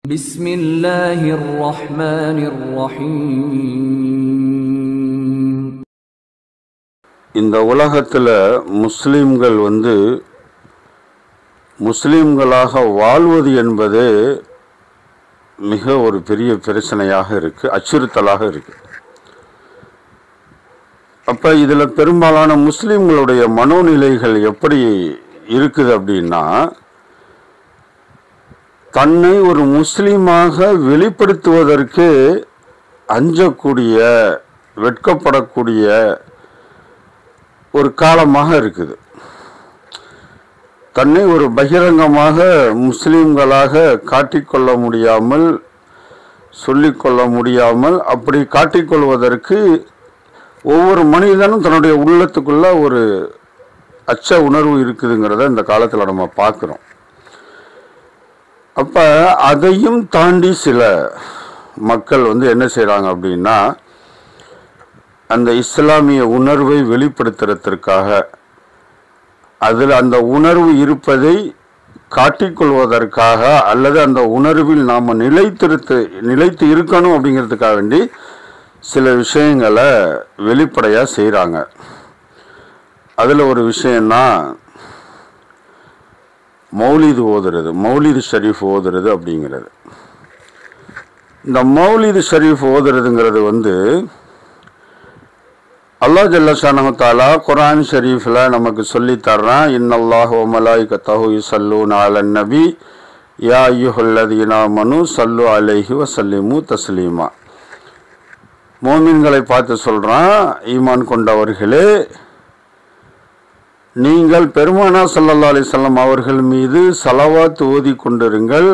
بسم الله الرحمن الرحيم. இந்த உலகத்தில் முஸ்லிம்கள் முஸ்லிம்களாக வாழ்வது என்பது மிக ஒரு பெரிய பிரச்சனையாக இருக்குது, அச்சுறுத்தலாக இருக்குது. அப்போ இதில் பெரும்பாலான முஸ்லிம்களுடைய மனோநிலைகள் எப்படி இருக்குது அப்படின்னா, தன்னை ஒரு முஸ்லீமாக வெளிப்படுத்துவதற்கு அஞ்சக்கூடிய, வெட்கப்படக்கூடிய ஒரு காலமாக இருக்குது. தன்னை ஒரு பகிரங்கமாக முஸ்லீம்களாக காட்டிக்கொள்ள முடியாமல், சொல்லிக்கொள்ள முடியாமல், அப்படி காட்டிக்கொள்வதற்கு ஒவ்வொரு மனிதனும் தன்னுடைய உள்ளத்துக்குள்ள ஒரு அச்ச உணர்வு இருக்குதுங்கிறத இந்த காலத்தில் நம்ம பார்க்குறோம். அப்போ அதையும் தாண்டி சில மக்கள் என்ன செய்கிறாங்க அப்படின்னா, அந்த இஸ்லாமிய உணர்வை வெளிப்படுத்துறதற்காக, அதில் அந்த உணர்வு இருப்பதை காட்டிக்கொள்வதற்காக, அல்லது அந்த உணர்வில் நாம் நிலைத்து இருக்கணும் அப்படிங்கிறதுக்காக வேண்டி சில விஷயங்களை வெளிப்படையாக செய்கிறாங்க. அதில் ஒரு விஷயம்தான் மௌலிது ஓதுறது, மௌலிது ஷரீஃப் ஓதுறது அப்படிங்கிறது. இந்த மௌலிது ஷரீஃப் ஓதுறதுங்கிறது அல்லாஹ் ஜல்ல ஷானஹு தஆலா குர்ஆன் ஷரீஃபில் நமக்கு சொல்லித்தர்றான். இன்னல்லாஹு வ மலாயிகத்தஹு யுஸல்லூன அலன் நபி யா அய்யுஹல்லதீன ஆமனூ ஸல்லு அலைஹி வ ஸல்லிமு தஸ்லீமா. மோமின்களை பார்த்து சொல்கிறான், ஈமான் கொண்டவர்களே, நீங்கள் பெருமானா ஸல்லல்லாஹு அலைஹி வஸல்லம் அவர்கள் மீது ஸலவாத் ஓதி கொண்டிருங்கள்.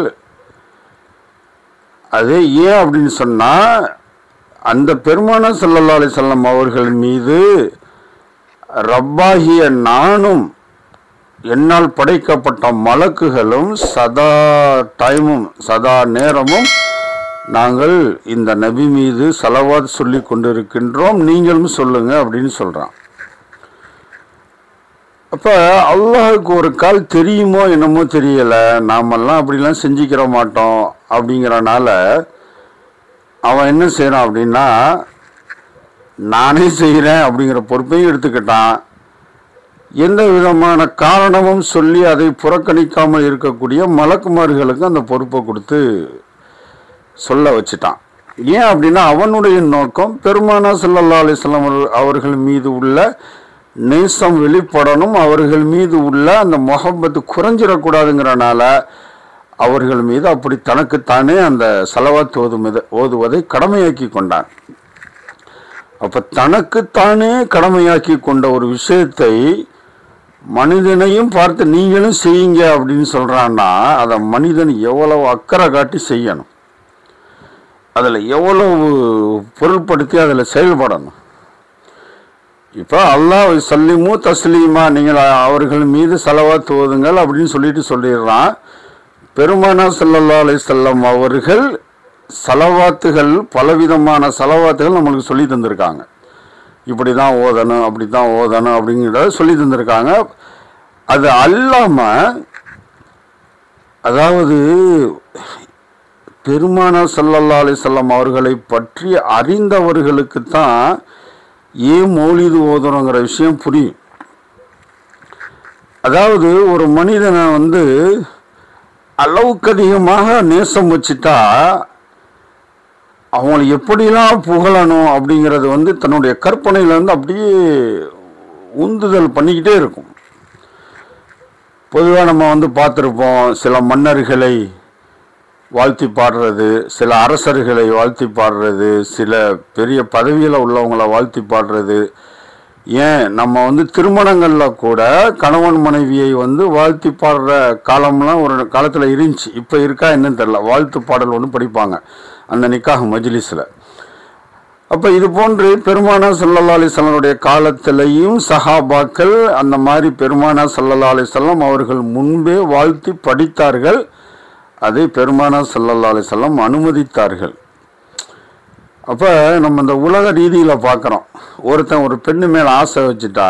அது ஏன் அப்படின்னு சொன்னால், அந்த பெருமானா ஸல்லல்லாஹு அலைஹி வஸல்லம் அவர்கள் மீது ரப்பாகிய நானும் என்னால் படைக்கப்பட்ட மலக்குகளும் சதா டைமும் சதா நேரமும் நாங்கள் இந்த நபி மீது ஸலவாத் சொல்லி கொண்டிருக்கின்றோம், நீங்களும் சொல்லுங்க அப்படின்னு சொல்கிறான். அப்போ அல்லாஹுக்கு ஒரு கால் தெரியுமோ என்னமோ தெரியலை, நாமெல்லாம் அப்படிலாம் செஞ்சுக்கிற மாட்டோம் அப்படிங்கிறனால அவன் என்ன செய்கிறான் அப்படின்னா, நானே செய்கிறேன் அப்படிங்கிற பொறுப்பையும் எடுத்துக்கிட்டான். எந்த விதமான காரணமும் சொல்லி அதை புறக்கணிக்காமல் இருக்கக்கூடிய மலக்குமார்களுக்கு அந்த பொறுப்பை கொடுத்து சொல்ல வச்சுட்டான். ஏன் அப்படின்னா, அவனுடைய நோக்கம் பெருமானா ஸல்லல்லாஹு அலைஹி வஸல்லம் அவர்கள் மீது உள்ள நேசம் வெளிப்படணும், அவர்கள் மீது உள்ள அந்த முஹப்பத்து குறைஞ்சிடக்கூடாதுங்கிறனால அவர்கள் மீது அப்படி தனக்குத்தானே அந்த ஸலவாத் ஓதுவதை கடமையாக்கி கொண்டான். அப்போ தனக்குத்தானே கடமையாக்கி கொண்ட ஒரு விஷயத்தை மனிதனையும் பார்த்து நீங்களும் செய்யுங்க அப்படின்னு சொல்கிறான்னா, அதை மனிதன் எவ்வளவு அக்கறை காட்டி செய்யணும், அதில் எவ்வளவு பொருள்படுத்தி அதில் செயல்படணும். இப்போ அல்லாஹ் ஸல்லிமு தஸ்லீமா, நீங்கள் அவர்கள் மீது ஸலவாத் ஓதுங்கள் அப்படின்னு சொல்லிடுறான். பெருமானா ஸல்லல்லாஹு அலைஹி வஸல்லம் அவர்கள் ஸலவாத்துகள், பலவிதமான ஸலவாத்துகள் நம்மளுக்கு சொல்லி தந்திருக்காங்க. இப்படி தான் ஓதணும், அப்படி தான் ஓதணும் அப்படிங்கிறத சொல்லி தந்திருக்காங்க. அது அல்லாமல், அதாவது பெருமானா ஸல்லல்லாஹு அலைஹி வஸல்லம் அவர்களை பற்றி அறிந்தவர்களுக்கு தான் ஏன் மௌலிது ஓதுறோங்கிற விஷயம் புரியும். அதாவது ஒரு மனிதனை அளவுக்கு அதிகமாக நேசம் வச்சுட்டா அவங்களை எப்படிலாம் புகழணும் அப்படிங்கிறது தன்னுடைய கற்பனையில் அப்படியே உந்துதல் பண்ணிக்கிட்டே இருக்கும். பொதுவாக நம்ம பார்த்துருப்போம், சில மன்னர்களை வாழ்த்தி பாடுறது, சில அரசர்களை வாழ்த்தி பாடுறது, சில பெரிய பதவியில் உள்ளவங்களை வாழ்த்தி பாடுறது. ஏன் நம்ம திருமணங்களில் கூட கணவன் மனைவியை வாழ்த்தி பாடுற காலம்லாம் ஒரு காலத்தில் இருந்துச்சு, இப்போ இருக்கா என்னன்னு தெரியல. வாழ்த்து பாடல் படிப்பாங்க அந்த நிக்காஹ் மஜ்லிஸில். அப்போ இது போன்று பெருமானா ஸல்லல்லாஹு அலைஹி வஸல்லம் காலத்திலையும் சஹாபாக்கள் அந்த மாதிரி பெருமானா ஸல்லல்லாஹு அலைஹி வஸல்லம் அவர்கள் முன்பே வாழ்த்தி படித்தார்கள். அதை பெருமானா ஸல்லல்லாஹு அலைஹி வஸல்லம் அனுமதித்தார்கள். அப்போ நம்ம இந்த உலக ரீதியில் பார்க்குறோம், ஒருத்தன் ஒரு பெண்ணு மேலே ஆசை வச்சுட்டா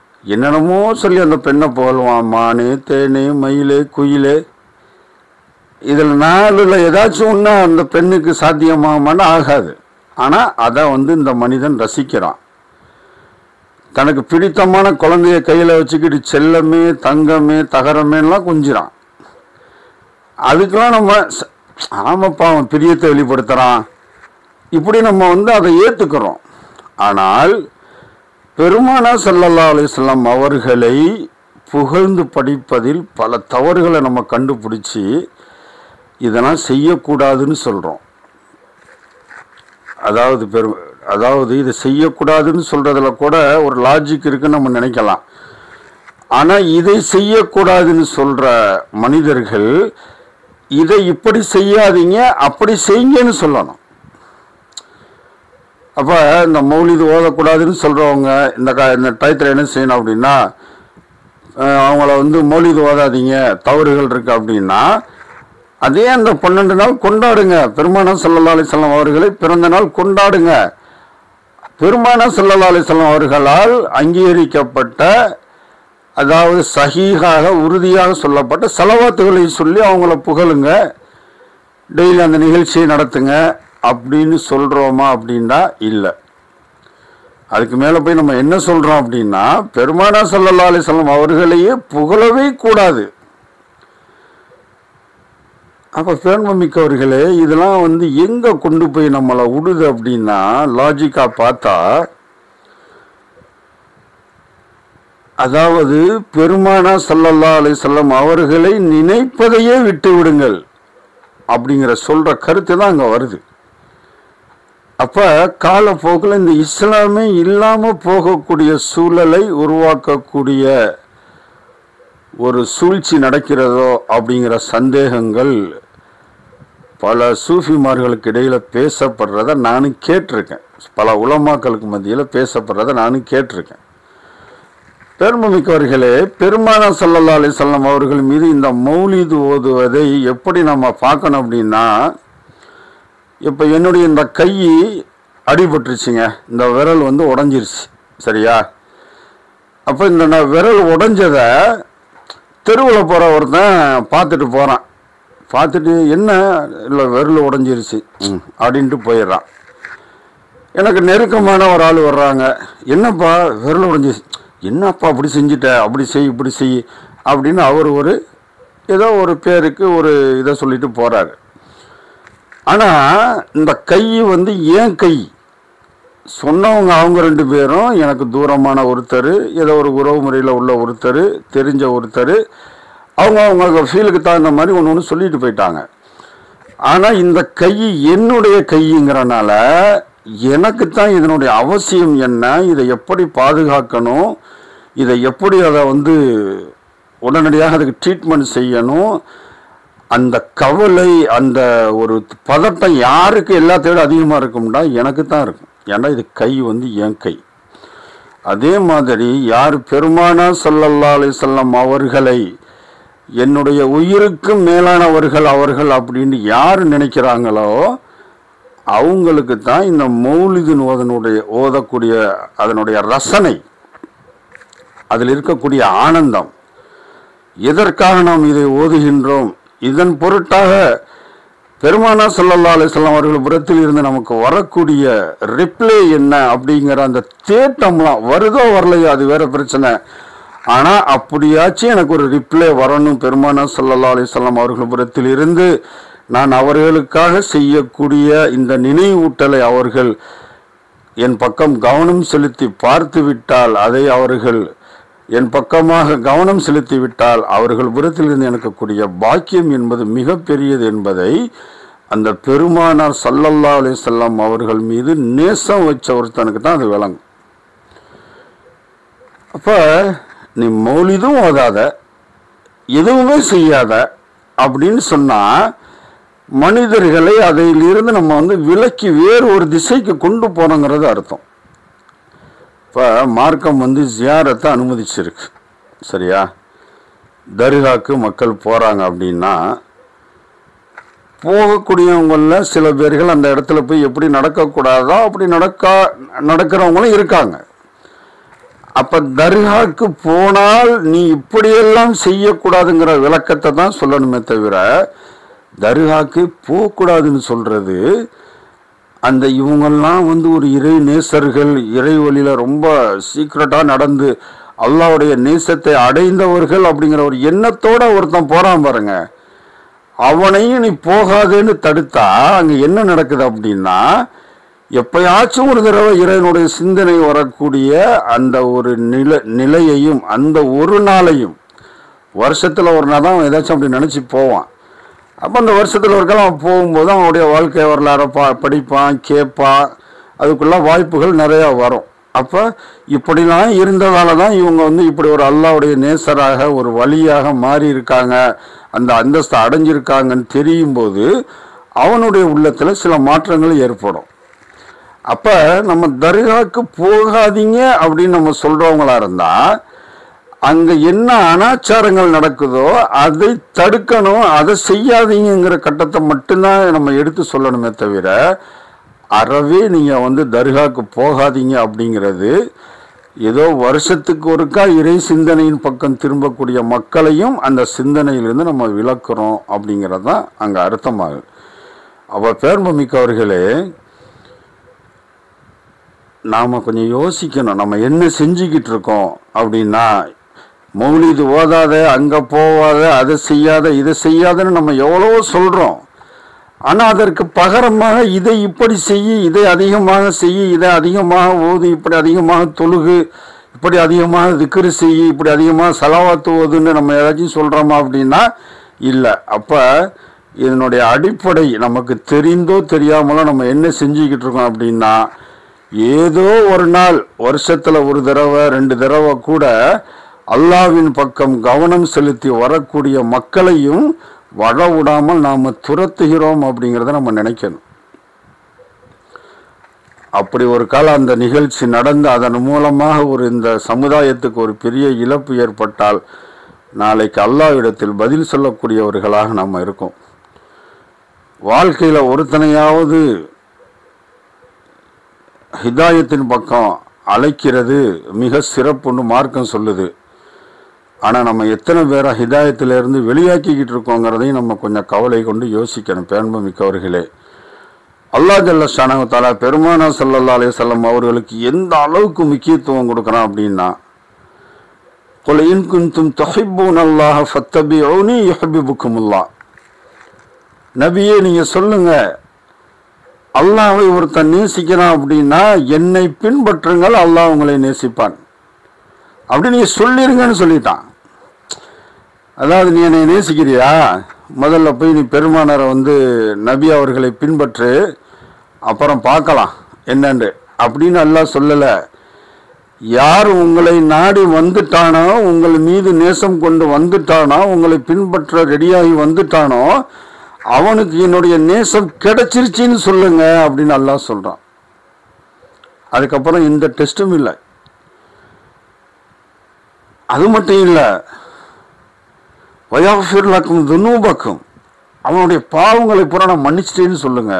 என்னென்னமோ சொல்லி அந்த பெண்ணை புகழ்வான். மானே, தேனே, மயிலே, குயிலே, இதில் 4ல் ஏதாச்சும் ஒன்று அந்த பெண்ணுக்கு சாத்தியமாகமானா ஆகாது. ஆனால் அதை இந்த மனிதன் ரசிக்கிறான். தனக்கு பிடித்தமான குழந்தைய கையில் வச்சுக்கிட்டு செல்லமே தங்கமே தகரமேலாம் கொஞ்சிறான். அதுக்கெல்லாம் நம்ம ஆமாப்பா அவன் பிரியத்தை வெளிப்படுத்துகிறான் இப்படி நம்ம அதை ஏற்றுக்கிறோம். ஆனால் பெருமானார் ஸல்லல்லாஹு அலைஹி வஸல்லம் அவர்களை புகழ்ந்து படிப்பதில் பல தவறுகளை நம்ம கண்டுபிடிச்சி இதெல்லாம் செய்யக்கூடாதுன்னு சொல்கிறோம். அதாவது இதை செய்யக்கூடாதுன்னு சொல்கிறதுல கூட ஒரு லாஜிக் இருக்குன்னு நம்ம நினைக்கலாம். ஆனால் இதை செய்யக்கூடாதுன்னு சொல்கிற மனிதர்கள் இதை இப்படி செய்யாதீங்க அப்படி செய்யுங்கன்னு சொல்லணும். அப்போ இந்த மௌலிது ஓதக்கூடாதுன்னு சொல்கிறவங்க இந்த டயத்தில் என்ன செய்யணும் அப்படின்னா, அவங்கள மௌலிது ஓதாதீங்க தவறுகள் இருக்குது அப்படின்னா, அதே அந்த 12 நாள் கொண்டாடுங்க. பெருமானார் ஸல்லல்லாஹு அலைஹி வஸல்லம் அவர்களை பிறந்த நாள் கொண்டாடுங்க. பெருமானார் ஸல்லல்லாஹு அலைஹி வஸல்லம் அவர்களால் அங்கீகரிக்கப்பட்ட, அதாவது சஹீஹாக உறுதியாக சொல்லப்பட்ட ஸலவாத்துகளை சொல்லி அவங்கள புகழுங்க, டெய்லி அந்த நிகழ்ச்சியை நடத்துங்க அப்படின்னு சொல்கிறோமா அப்படின்னா இல்லை. அதுக்கு மேலே போய் நம்ம என்ன சொல்கிறோம் அப்படின்னா, பெருமானார் ஸல்லல்லாஹு அலைஹி வஸல்லம் அவர்களையே புகழவே கூடாது. அப்போ பேர்மமிக்கவர்களே, இதெல்லாம் எங்கே கொண்டு போய் நம்மளை விடுது அப்படின்னா, லாஜிக்காக பார்த்தா, அதாவது பெருமானார் ஸல்லல்லாஹு அலைஹி வஸல்லம் அவர்களை நினைப்பதையே விட்டு விடுங்கள் அப்படிங்கிற சொல்கிற கருத்து தான் அங்கே வருது. அப்போ காலப்போக்கில் இந்த இஸ்லாமே இல்லாமல் போகக்கூடிய சூழலை உருவாக்கக்கூடிய ஒரு சூழ்ச்சி நடக்கிறதோ அப்படிங்கிற சந்தேகங்கள் பல சூஃபிமார்களுக்கு இடையில் பேசப்படுறத நானும் கேட்டிருக்கேன். பல உலமாக்களுக்கு மத்தியில் பேசப்படுறத நானும் கேட்டிருக்கேன். பெருமைமிக்கவர்களே, பெருமானார் ஸல்லல்லாஹு அலைஹி வஸல்லம் அவர்கள் மீது இந்த மௌலிது ஓதுவதை எப்படி நம்ம பார்க்கணும் அப்படின்னா, இப்போ என்னுடைய இந்த கை அடிபட்டுருச்சுங்க, இந்த விரல் உடஞ்சிருச்சு, சரியா? அப்போ இந்த விரல் உடஞ்சதை தெருவில் போகிற ஒருத்தன் பார்த்துட்டு போகிறான். பார்த்துட்டு என்ன இல்லை விரல் உடஞ்சிருச்சு அப்படின்ட்டு போயிடுறான். எனக்கு நெருக்கமான ஒரு ஆள் வர்றாங்க, என்னப்பா விரல் உடஞ்சிருச்சு, என்னப்பா அப்படி செஞ்சுட்ட, அப்படி செய் இப்படி செய் அப்படின்னு அவர் ஏதோ ஒரு பேருக்கு ஒரு இதை சொல்லிட்டு போகிறாரு. ஆனால் இந்த கை ஏன் கை சொன்னவங்க அவங்க 2 பேரும் எனக்கு தூரமான ஒருத்தர், ஏதோ ஒரு உறவு முறையில் உள்ள ஒருத்தர், தெரிஞ்ச ஒருத்தர், அவங்க ஃபீலுக்கு தகுந்த மாதிரி ஒன்று சொல்லிட்டு போயிட்டாங்க. ஆனால் இந்த கை என்னுடைய கைங்கிறனால எனக்கு தான் இதனுடைய அவசியம் என்ன, இதை எப்படி பாதுகாக்கணும், இதை எப்படி அதை உடனடியாக அதுக்கு ட்ரீட்மெண்ட் செய்யணும், அந்த கவலை அந்த ஒரு பதட்டம் யாருக்கு எல்லாத்தையோட அதிகமாக இருக்கும்டா எனக்கு தான் இருக்கும். ஏன்னா இது கை என் கை. அதே மாதிரி யார் பெருமானார் ஸல்லல்லாஹு அலைஹி வஸல்லம் அவர்களை என்னுடைய உயிருக்கு மேலானவர்கள் அவர்கள் அப்படின்னு யார் நினைக்கிறாங்களோ அவங்களுக்கு தான் இந்த மௌலிதின் ஓதக்கூடிய அதனுடைய ரசனை, அதில் இருக்கக்கூடிய ஆனந்தம், எதற்காக நாம் இதை ஓதுகின்றோம், இதன் பொருட்டாக பெருமானார் ஸல்லல்லாஹு அலைஹி வஸல்லம் அவர்கள் புறத்தில் இருந்து நமக்கு வரக்கூடிய ரிப்ளை என்ன அப்படிங்கிற அந்த தேட்டம்லாம் வருதோ வரலையோ அது வேற பிரச்சனை. ஆனால் அப்படியாச்சும் எனக்கு ஒரு ரிப்ளை வரணும் பெருமானார் ஸல்லல்லாஹு அலைஹி வஸல்லம் அவர்கள் புறத்தில் இருந்து, நான் அவர்களுக்காக செய்யக்கூடிய இந்த நினைவூட்டலை அவர்கள் என் பக்கம் கவனம் செலுத்தி பார்த்து விட்டால், அதை அவர்கள் என் பக்கமாக கவனம் செலுத்தி விட்டால் அவர்கள் புறத்திலிருந்து எனக்கு கூடிய பாக்கியம் என்பது மிகப்பெரியது என்பதை அந்த பெருமானார் ஸல்லல்லாஹு அலைஹி வஸல்லம் அவர்கள் மீது நேசம் வச்ச ஒருத்தனுக்கு தான் அது விளங்கும். அப்போ நீ மௌலிதும் ஓதாத எதுவுமே செய்யாத அப்படின்னு சொன்னால் மனிதர்களை அதிலிருந்து நம்ம விலக்கி வேறு ஒரு திசைக்கு கொண்டு போனோங்கிறது அர்த்தம். இப்போ மார்க்கம் ஜியாரத்தை அனுமதிச்சிருக்கு, சரியா? தர்காக்கு மக்கள் போகிறாங்க அப்படின்னா போகக்கூடியவங்களில் சில பேர்கள் அந்த இடத்துல போய் எப்படி நடக்கக்கூடாதோ அப்படி நடக்கிறவங்களும் இருக்காங்க. அப்போ தர்காக்கு போனால் நீ இப்படியெல்லாம் செய்யக்கூடாதுங்கிற விளக்கத்தை தான் சொல்லணுமே தவிர, தர்காக்கு போகக்கூடாதுன்னு சொல்கிறது அந்த இவங்கெல்லாம் ஒரு இறை நேசர்கள், இறை வழியில் ரொம்ப சீக்ரெட்டாக நடந்து அல்லாஹ்வுடைய நேசத்தை அடைந்தவர்கள் அப்படிங்கிற ஒரு எண்ணத்தோட ஒருத்தன் போகிறான் பாருங்க. அவனையும் நீ போகாதுன்னு தடுத்தா அங்கே என்ன நடக்குது அப்படின்னா, எப்பயாச்சும் ஒரு தடவை இறைவனுடைய சிந்தனை வரக்கூடிய அந்த ஒரு நிலையையும் அந்த ஒரு நாளையும், வருஷத்தில் ஒரு நாள் தான் அவன் ஏதாச்சும் அப்படி நினச்சி போவான். அப்போ அந்த வருஷத்தில் ஒரு காலம் அவன் போகும்போது அவனுடைய வாழ்க்கை வரலாறு படிப்பான், கேட்பான், அதுக்குள்ள வாய்ப்புகள் நிறையா வரும். அப்போ இப்படிலாம் இருந்ததால தான் இவங்க இப்படி ஒரு அல்லாஹ்வுடைய நேசராக ஒரு வழியாக மாறி இருக்காங்க, அந்த அந்தஸ்தை அடைஞ்சிருக்காங்கன்னு தெரியும் போது அவனுடைய உள்ளத்தில் சில மாற்றங்கள் ஏற்படும். அப்போ நம்ம தர்காவுக்கு போகாதீங்க அப்படின்னு நம்ம சொல்கிறவங்களா இருந்தால் அங்கே என்ன அனாச்சாரங்கள் நடக்குதோ அதை தடுக்கணும், அதை செய்யாதீங்கிற கட்டத்தை மட்டும்தான் நம்ம எடுத்து சொல்லணுமே தவிர, அறவே நீங்கள் தர்காவுக்கு போகாதீங்க அப்படிங்கிறது ஏதோ வருஷத்துக்கு ஒருக்கா இறை சிந்தனையின் பக்கம் திரும்பக்கூடிய மக்களையும் அந்த சிந்தனையிலிருந்து நம்ம விளக்குறோம் அப்படிங்கிறது தான் அங்கே அர்த்தமாகுது. அப்போ பேர்பமிக்கவர்களே, நாம் கொஞ்சம் யோசிக்கணும், நம்ம என்ன செஞ்சுக்கிட்டு இருக்கோம் அப்படின்னா, மௌலிது ஓதாத, அங்கே போவாத, அதை செய்யாத, இதை செய்யாதன்னு நம்ம எவ்வளவோ சொல்கிறோம். ஆனால் அதற்கு பகரமாக இதை இப்படி செய்ய, இதை அதிகமாக செய்ய, இதை அதிகமாக ஓது, இப்படி அதிகமாக தொழுகு, இப்படி அதிகமாக திக்ரு செய்ய, இப்படி அதிகமாக சலவாத்து ஓதுன்னு நம்ம ஏதாச்சும் சொல்கிறோமா அப்படின்னா இல்லை. அப்போ இதனுடைய அடிப்படை நமக்கு தெரிந்தோ தெரியாமலோ நம்ம என்ன செஞ்சுக்கிட்டு இருக்கோம் அப்படின்னா, ஏதோ ஒரு நாள் வருஷத்தில் ஒரு தடவை 2 தடவை கூட அல்லாஹ்வின் பக்கம் கவனம் செலுத்தி வரக்கூடிய மக்களையும் வர விடாமல் நாம் துரத்துகிறோம் அப்படிங்கிறத நம்ம நினைக்கணும். அப்படி ஒரு காலம் அந்த நிகழ்ச்சி நடந்து அதன் மூலமாக இந்த சமுதாயத்துக்கு ஒரு பெரிய இழப்பு ஏற்பட்டால் நாளைக்கு அல்லாஹ்விடத்தில் பதில் சொல்லக்கூடியவர்களாக நம்ம இருக்கோம். வாழ்க்கையில் ஒருத்தனையாவது ஹிதாயத்தின் பக்கம் அழைக்கிறது மிக சிறப்புன்னு மார்க்கம் சொல்லுது. ஆனால் நம்ம எத்தனை பேரை ஹிதாயத்திலிருந்து வெளியாக்கிக்கிட்டு இருக்கோங்கிறதையும் நம்ம கொஞ்சம் கவலை கொண்டு யோசிக்கணும். பேண்பமிக்கவர்களே, அல்லாஹ் ஜல்ல ஷானஹு தஆலா பெருமானார் ஸல்லல்லாஹு அலைஹி வஸல்லம் அவர்களுக்கு எந்த அளவுக்கு முக்கியத்துவம் கொடுக்குறான் அப்படின்னா, குல் இன் குன்தும் துஹிப்பூனல்லாஹ ஃபத்தபிஊனி யுஹிப்புக்குமுல்லாஹ். நபியே, நீங்கள் சொல்லுங்க, அல்லாஹ்வை ஒருத்தன் நேசிக்கிறான் அப்படின்னா என்னை பின்பற்றுங்கள், அல்லாஹ் உங்களை நேசிப்பான் அப்படி நீங்கள் சொல்லிருங்கன்னு சொல்லிட்டான். அதாவது நீ என்னை நேசிக்கிறியா, முதல்ல போய் நீ பெருமானாரை நபி அவர்களை பின்பற்று, அப்புறம் பார்க்கலாம் என்னன்னு அப்படின்னு அல்லாஹ் சொல்லலை. யார் உங்களை நாடி வந்துட்டானோ, உங்கள் மீது நேசம் கொண்டு வந்துட்டானோ, உங்களை பின்பற்ற ரெடியாகி வந்துட்டானோ, அவனுக்கு என்னுடைய நேசம் கிடைச்சிருச்சின்னு சொல்லுங்க அப்படின்னு அல்லாஹ் சொல்றான். அதுக்கப்புறம் எந்த டெஸ்டும் இல்லை. அது மட்டும் இல்லை, வயாஃபிர் லக்கும் துனூபக்கும், அவனுடைய பாவங்களை பூரா நான் மன்னிச்சிட்டேன்னு சொல்லுங்க.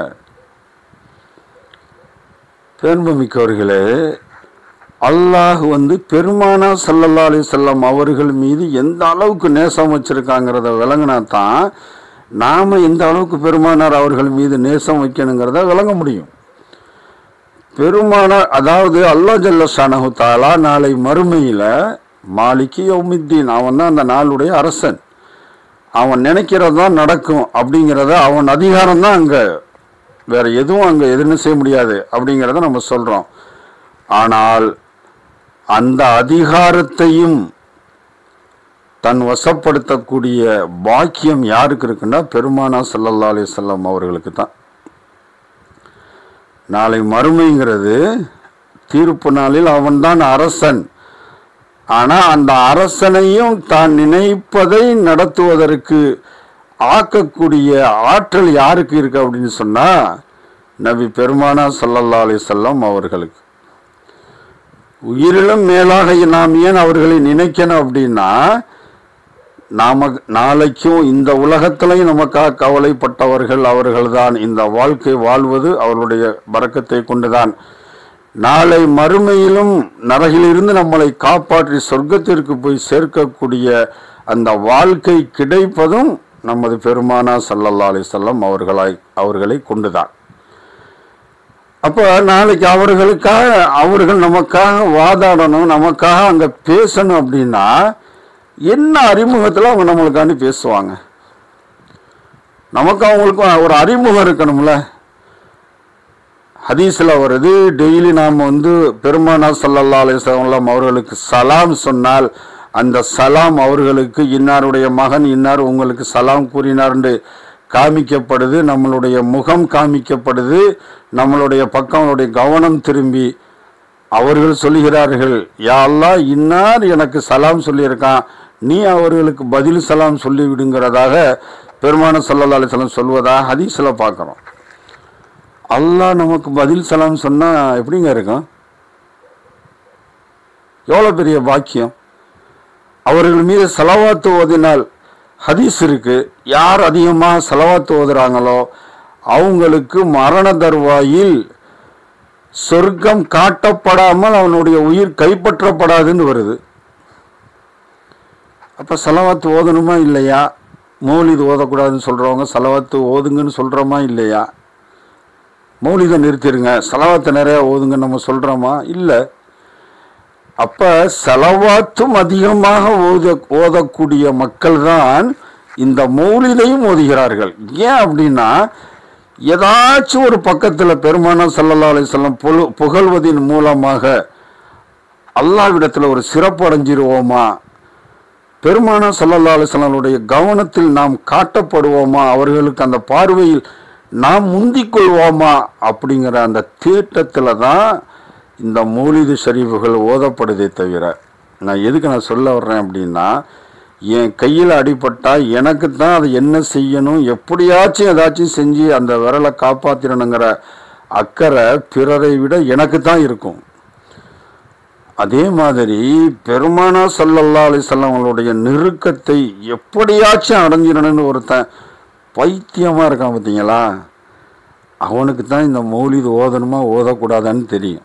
பேண்பமிக்கவர்களே, அல்லாஹ் பெருமானார் ஸல்லல்லாஹு அலைஹி வஸல்லம் அவர்கள் மீது எந்த அளவுக்கு நேசம் வச்சிருக்காங்கிறத விளங்கினா தான் நாம் எந்த அளவுக்கு பெருமானார் அவர்கள் மீது நேசம் வைக்கணுங்கிறத விளங்க முடியும். பெருமானார், அதாவது அல்லாஹ் ஜல்ல ஷானஹு தஆலா நாளை மறுமையில் மாலிகி யௌமித்தீன், அவன் தான் அந்த நாளுடைய அரசன், அவன் நினைக்கிறது தான் நடக்கும் அப்படிங்கிறத, அவன் அதிகாரம் தான் அங்கே, வேற எதுவும் அங்கே எதுன்னு செய்ய முடியாது அப்படிங்கிறத நம்ம சொல்கிறோம். ஆனால் அந்த அதிகாரத்தையும் தன் வசப்படுத்தக்கூடிய பாக்கியம் யாருக்கு இருக்குன்னா பெருமானார் ஸல்லல்லாஹு அலைஹி வஸல்லம் அவர்களுக்கு தான். நாளை மறுமைங்கிறது தீர்ப்பு நாளில் அவன்தான் அரசன். ஆனால் அந்த அரசனையும் தான் நினைப்பதை நடத்துவதற்கு ஆக்கக்கூடிய ஆற்றல் யாருக்கு இருக்கு அப்படின்னு சொன்னால் நபி பெருமானார் ஸல்லல்லாஹு அலைஹி வஸல்லம் அவர்களுக்கு. உயிரிலும் மேலாக நாம் ஏன் அவர்களை நினைக்கணும் அப்படின்னா, நாளைக்கும் இந்த உலகத்திலையும் நமக்காக கவலைப்பட்டவர்கள் அவர்கள்தான். இந்த வாழ்க்கை வாழ்வது அவர்களுடைய பரக்கத்தை கொண்டுதான். நாளை மறுமையிலும் நரகிலிருந்து நம்மளை காப்பாற்றி சொர்க்கத்திற்கு போய் சேர்க்கக்கூடிய அந்த வாழ்க்கை கிடைப்பதும் நமது பெருமானா ஸல்லல்லாஹு அலைஹி வஸல்லம் அவர்களை கொண்டுதான். அப்போ நாளைக்கு அவர்கள் நமக்காக வாதாடணும், நமக்காக அங்கே பேசணும் அப்படின்னா என்ன அறிமுகத்தில் அவங்க நம்மளுக்காண்டி பேசுவாங்க? நமக்கு அவங்களுக்கும் ஒரு அறிமுகம் இருக்கணும்ல. ஹதீஸில் வருது, டெய்லி நாம் பெருமானா ஸல்லல்லாஹு அலைஹி வஸல்லம் அவர்களுக்கு சலாம் சொன்னால் அந்த சலாம் அவர்களுக்கு இன்னாருடைய மகன் இன்னார் உங்களுக்கு சலாம் கூறினார்ன்று காமிக்கப்படுது, நம்மளுடைய முகம் காமிக்கப்படுது, நம்மளுடைய பக்கம் அவருடைய கவனம் திரும்பி அவர்கள் சொல்லுகிறார்கள், யா அல்லாஹ் இன்னார் எனக்கு சலாம் சொல்லியிருக்கான், நீ அவர்களுக்கு பதில் சலாம் சொல்லிவிடுங்கிறதாக பெருமானா ஸல்லல்லாஹு அலைஹி வஸல்லம் சொல்வதாக ஹதீஸில் பார்க்குறோம். அல்லாஹ் நமக்கு பதில் சலாம் சொன்னால் எப்படிங்க இருக்கும்? எவ்வளோ பெரிய பாக்கியம்! அவர்கள் மீது ஸலவாத்து ஓதினால் ஹதீஸ் இருக்கு, யார் அதிகமாக ஸலவாத்து ஓதுறாங்களோ அவங்களுக்கு மரண தருவாயில் சொர்க்கம் காட்டப்படாமல் அவனுடைய உயிர் கைப்பற்றப்படாதுன்னு வருது. அப்போ ஸலவாத்து ஓதணுமா இல்லையா? மௌலிது ஓதக்கூடாதுன்னு சொல்கிறவங்க ஸலவாத்து ஓதுங்கன்னு சொல்கிறோமா இல்லையா? மௌலிதை நிறுத்திடுங்க, ஸலவாத்தை நிறையா ஓதுங்கன்னு நம்ம சொல்கிறோமா? இல்லை. அப்போ ஸலவாத்தும் அதிகமாக ஓதக்கூடிய மக்கள் தான் இந்த மௌலிதையும் ஓதுகிறார்கள். ஏன் அப்படின்னா, ஏதாச்சும் ஒரு பக்கத்தில் பெருமானா ஸல்லல்லாஹு அலைஹி வஸல்லம் புகழ்வதின் மூலமாக அல்லாஹ்விடத்தில் ஒரு சிறப்பு அடைஞ்சிருவோமா, பெருமானா ஸல்லல்லாஹு அலைஹி வஸல்லம் கவனத்தில் நாம் காட்டப்படுவோமா, அவர்களுக்கு அந்த பார்வையில் நாம் முந்திக் கொள்வோமா அப்படிங்கிற அந்த தேட்டத்தில் தான் இந்த மௌலிது ஷரீஃபுகள் ஓதப்படுதே தவிர, நான் எதுக்கு நான் சொல்ல வர்றேன் அப்படின்னா, என் கையில் அடிபட்டால் எனக்கு தான் அதை என்ன செய்யணும், எப்படியாச்சும் ஏதாச்சும் செஞ்சு அந்த விரலை காப்பாற்றிடணுங்கிற அக்கறை பிறரை விட எனக்கு தான் இருக்கும். அதே மாதிரி பெருமானா ஸல்லல்லாஹு அலைஹி வஸல்லம் அவங்களுடைய நெருக்கத்தை எப்படியாச்சும் அடைஞ்சிடணும்னு ஒருத்தன் பைத்தியமாக இருக்கான் பார்த்தீங்களா, அவனுக்கு தான் இந்த மௌலிது ஓதணுமா ஓதக்கூடாதான்னு தெரியும்.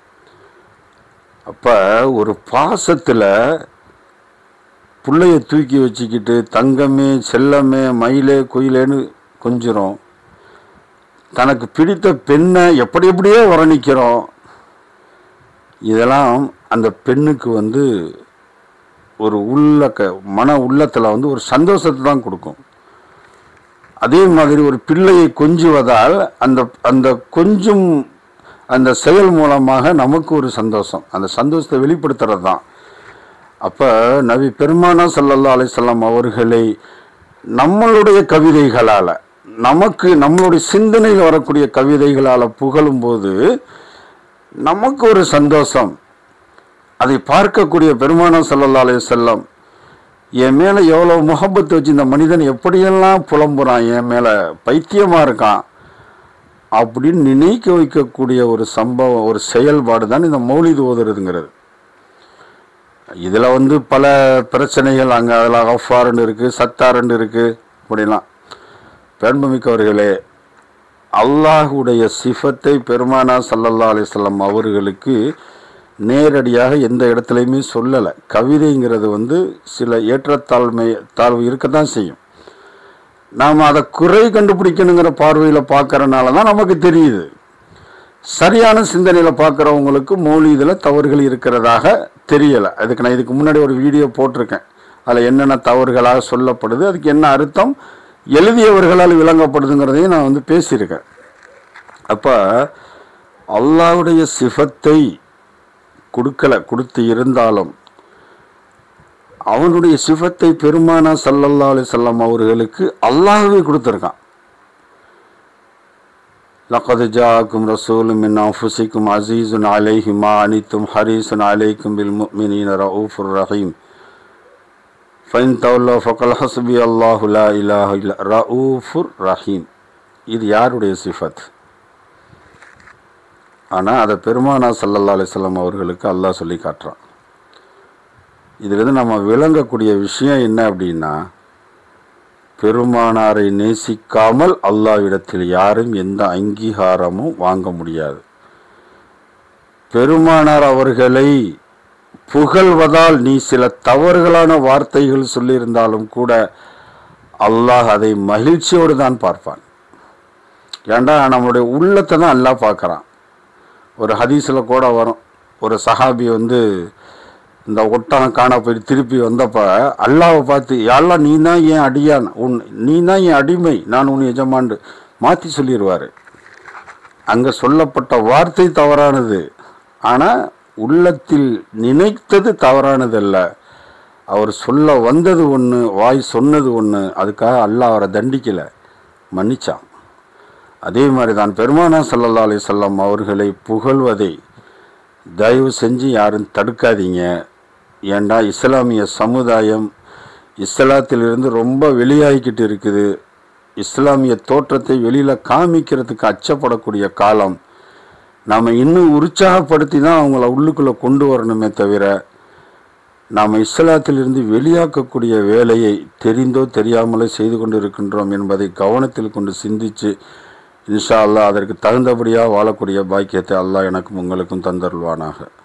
அப்போ ஒரு பாசத்தில் பிள்ளைய தூக்கி வச்சுக்கிட்டு தங்கமே செல்லமே மயிலே குயிலேன்னு கொஞ்சிரும், தனக்கு பிடித்த பெண்ணை எப்படியோ வர்ணிக்கிறோம். இதெல்லாம் அந்த பெண்ணுக்கு ஒரு மன உள்ளத்தில் ஒரு சந்தோஷத்தை தான் கொடுக்கும். அதே மாதிரி ஒரு பிள்ளையை கொஞ்சுவதால் அந்த கொஞ்சம் அந்த செயல் மூலமாக நமக்கு ஒரு சந்தோஷம், அந்த சந்தோஷத்தை வெளிப்படுத்துறது தான். அப்போ நபி பெருமானா ஸல்லல்லாஹு அலைஹி வஸல்லம் அவர்களை நம்மளுடைய கவிதைகளால், நம்மளுடைய சிந்தனையில் வரக்கூடிய கவிதைகளால் புகழும்போது நமக்கு ஒரு சந்தோஷம். அதை பார்க்கக்கூடிய பெருமானா ஸல்லல்லாஹு அலைஹி வஸல்லம் என் மேலே எவ்வளோ முஹப்பத்து வச்சு இந்த மனிதன் எப்படியெல்லாம் புலம்புறான், என் மேலே பைத்தியமாக இருக்கான் அப்படின்னு நினைக்க வைக்கக்கூடிய ஒரு சம்பவம், ஒரு செயல்பாடு தான் இந்த மௌலிது ஓதுறதுங்கிறது. இதில் பல பிரச்சனைகள் அங்கே அதில் கஃபாருன்னு இருக்குது, சத்தாருன்னு இருக்குது. அப்படிலாம் பெருமைமிக்கவர்களே, அல்லாஹுடைய சிஃபத்தை பெருமானா ஸல்லல்லாஹு அலைஹி வஸல்லம் அவர்களுக்கு நேரடியாக எந்த இடத்துலையுமே சொல்லலை. கவிதைங்கிறது சில தாழ்வு இருக்கத்தான் செய்யும். நாம் அதை குறை கண்டுபிடிக்கணுங்கிற பார்வையில் பார்க்கறனால தான் நமக்கு தெரியுது. சரியான சிந்தனையில் பார்க்குறவங்களுக்கு மௌலிதில் தவறுகள் இருக்கிறதாக தெரியலை. அதுக்கு நான் இதுக்கு முன்னாடி ஒரு வீடியோ போட்டிருக்கேன். அதில் என்னென்ன தவறுகளாக சொல்லப்படுது, அதுக்கு என்ன அர்த்தம் எழுதியவர்களால் விளங்கப்படுதுங்கிறதையும் நான் பேசியிருக்கேன். அப்போ அல்லாஹ்வுடைய சிஃபத்தை கொடுத்து இருந்தாலும் அவனுடைய சிஃபத்தை பெருமானா ஸல்லல்லாஹு அலைஹி வஸல்லம் அவர்களுக்கு அல்லாஹ்வே கொடுத்துருக்கான். லக்கத் ஜாஅக்கும் ரசூலும் மின் அன்ஃபுசிக்கும் அஸீஸுன் அலைஹி மா அனித்தும் ஹரீஸுன் அலைக்கும் பில் முஃமினீன ரഊஃபுர் ரஹீம் ஃபைன் தவல்லவ் ஃபகல் ஹஸ்பி அல்லாஹு லா இலாஹ இல்லா ரഊஃபுர் ரஹீம். இது யாருடைய சிஃபத்? ஆனால் அதை பெருமானா ஸல்லல்லாஹு அலைஹி வஸல்லம் அவர்களுக்கு அல்லாஹ் சொல்லி காட்டுறான். இதிலிருந்து நம்ம விளங்கக்கூடிய விஷயம் என்ன அப்படின்னா, பெருமானாரை நேசிக்காமல் அல்லாஹ்விடத்தில் யாரும் எந்த அங்கீகாரமும் வாங்க முடியாது. பெருமானார் அவர்களை புகழ்வதால் நீ சில தவறுகளான வார்த்தைகள் சொல்லியிருந்தாலும் கூட அல்லாஹ் அதை மகிழ்ச்சியோடு தான் பார்ப்பான். ஏண்டா நம்மளுடைய உள்ளத்தை தான் அல்லாஹ் பார்க்குறான். ஒரு ஹதீஸில் கூட வரும், ஒரு சஹாபி இந்த ஒட்டகம் காண போய் திருப்பி வந்தப்போ அல்லாவை பார்த்து, யாரெல்லாம் நீ தான் என் அடியான், நீ தான் என் அடிமை, நான் உன் எஜமாண்டு மாற்றி சொல்லிடுவார். அங்கே சொல்லப்பட்ட வார்த்தை தவறானது, ஆனால் உள்ளத்தில் நினைத்தது தவறானதல்ல. அவர் சொல்ல வந்தது ஒன்று, வாய் சொன்னது ஒன்று. அதுக்காக அல்லாஹ் அவரை தண்டிக்கலை, மன்னிச்சான். அதே மாதிரி தான் பெருமானா ஸல்லல்லாஹு அலைஹி வஸல்லம் அவர்களை புகழ்வதை தயவு செஞ்சு யாரும் தடுக்காதீங்க. ஏண்டா இஸ்லாமிய சமுதாயம் இஸ்லாத்திலிருந்து ரொம்ப வெளியாகிக்கிட்டு இருக்குது. இஸ்லாமிய தோற்றத்தை வெளியில் காமிக்கிறதுக்கு அச்சப்படக்கூடிய காலம். நாம் இன்னும் உற்சாகப்படுத்தி தான் அவங்கள உள்ளுக்குள்ளே கொண்டு வரணுமே தவிர, நாம் இஸ்லாத்திலிருந்து வெளியாக்கக்கூடிய வேலையை தெரிந்தோ தெரியாமலே செய்து கொண்டு இருக்கின்றோம் என்பதை கவனத்தில் கொண்டு சிந்தித்து இன்ஷா அல்லாஹ் அதற்கு தகுந்தபடியாக வாழக்கூடிய பாக்கியத்தை அல்லாஹ் எனக்கும் உங்களுக்கும் தந்தருள்வானாக.